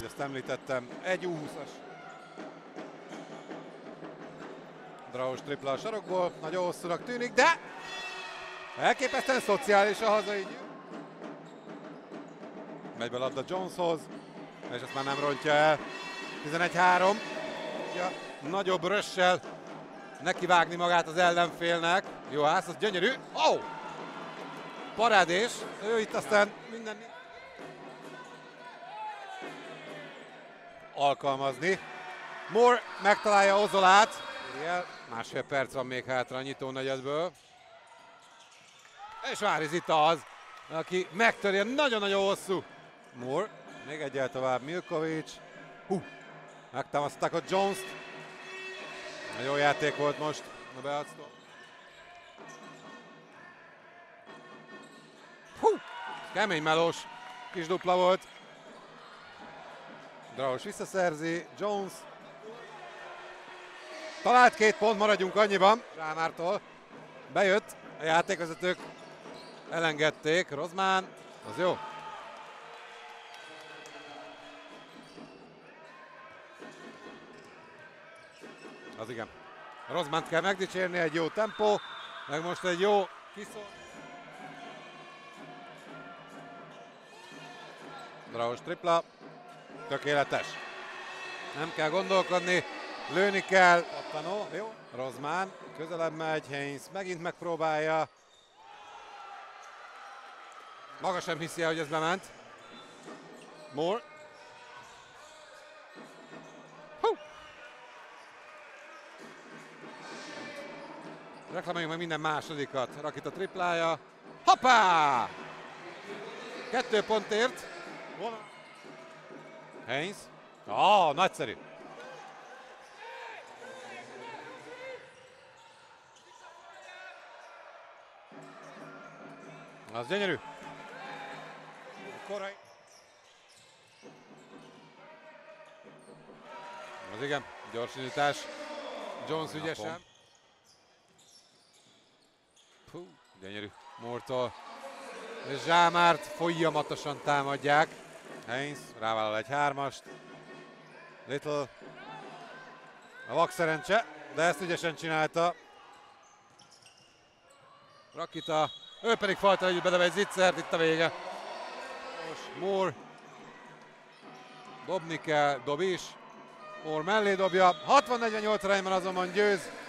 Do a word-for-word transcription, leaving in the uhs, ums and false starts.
ahogy azt említettem, egy U húszas. Draus tripla a sarokból, nagyon hosszúnak tűnik, de elképesztően szociális a hazai. Megy be labda Joneshoz, és ezt már nem rontja el. tizenegy három. Ja, nagyobb rössel nekivágni magát az ellenfélnek. Jó ház, az gyönyörű. Ó! Oh! Parádés. Ő itt aztán minden alkalmazni. Moore megtalálja Ozolát. Másfél perc van még hátra a nyitó negyedből. És Váriz itt az, aki megtörje nagyon-nagyon hosszú. Moore, még egyel tovább Milkovic. Hú, megtámaszták a Jones-t. Jó játék volt most a beadsztó. Hú, kemény melós kis dupla volt. Draus visszaszerzi, Jones. Talált két pont, maradjunk annyiban. Zsámártól bejött, a játékvezetők elengedték, Rozmán, az jó. Az igen. Rozmánt kell megdicsérni, egy jó tempó, meg most egy jó kiszól. Draus tripla, tökéletes. Nem kell gondolkodni, lőni kell. Pattanó, jó. Rozmán közelebb megy, Haynes megint megpróbálja. Maga sem hiszi el, hogy ez bement. Moore. Hú. Reklamoljunk meg minden másodikat. Rakita triplája. Hoppá! Kettő pontért. Haynes. Ah, nagyszerű. Az gyönyörű. Korai. Az igen, gyorsítás. Jones ügyesen. Hú, gyönyörű. Moore-tól. És Zsámárt folyamatosan támadják. Haynes rávállal egy hármast. Little. A vak szerencse, de ezt ügyesen csinálta. Rakita. Ő pedig falta együtt bedeve egy zicsert, itt a vége. Moore. Dobni kell, dob is. Moore mellé dobja. hatvan negyvennyolc arányban azonban győz.